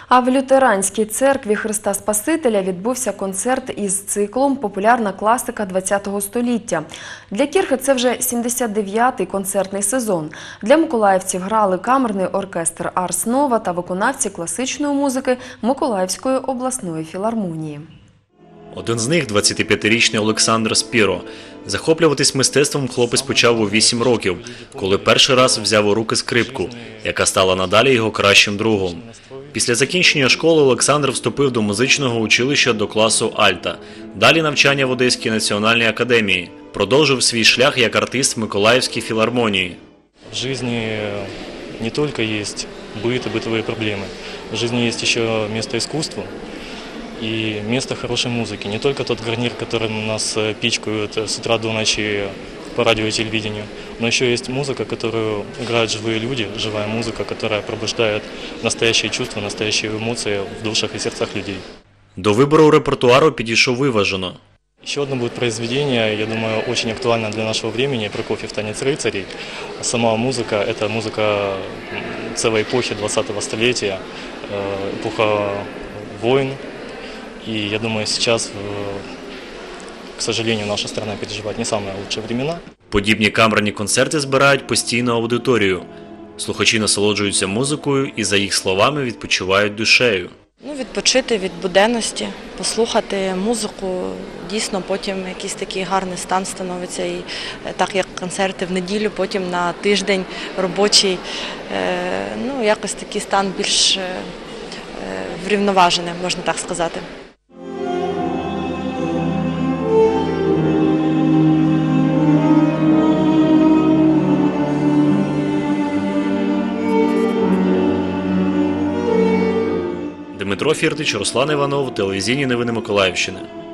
А в Лютеранській церкві Христа Спасителя відбувся концерт із циклом «Популярна класика ХХ століття». Для Кірхи це вже 79-й концертний сезон. Для миколаївців грали камерний оркестр «Арс Нова» та виконавці класичної музики Миколаївської обласної філармонії. Один з них – 25-річний Олександр Спіро. Захоплюватись мистецтвом хлопець почав у 8 років, коли перший раз взяв у руки скрипку, яка стала надалі його кращим другом. Після закінчення школи Олександр вступив до музичного училища до класу альта. Далі навчання в Одеській національній академії. Продовжив свій шлях як артист в Миколаївській філармонії. В житті не тільки є быт и бытовые проблемы. В жизни есть еще место искусству и место хорошей музыки. Не только тот гарнир, которым нас пичкают с утра до ночи по радио и телевидению, но еще есть музыка, которую играют живые люди, живая музыка, которая пробуждает настоящие чувства, настоящие эмоции в душах и сердцах людей. До вибору репертуару підійшов виважено. Еще одно будет произведение, я думаю, очень актуально для нашего времени, Прокофьев «Танец рыцарей». Сама музыка – это музыка целой эпохи 20-го столетия, эпоха войн. И я думаю, сейчас, к сожалению, наша страна переживает не самые лучшие времена. Подібні камерні концерти збирають постійну аудиторію. Слухачі насолоджуються музикою і, за їх словами, відпочивають душею. Відпочити від буденності, послухати музику, дійсно потім якийсь такий гарний стан становиться. І так як концерти в неділю, потім на тиждень робочий, якось такий стан більш врівноважений, можна так сказати. Дмитро Фіртич, Руслан Іванов, телевізійні новини Миколаївщини.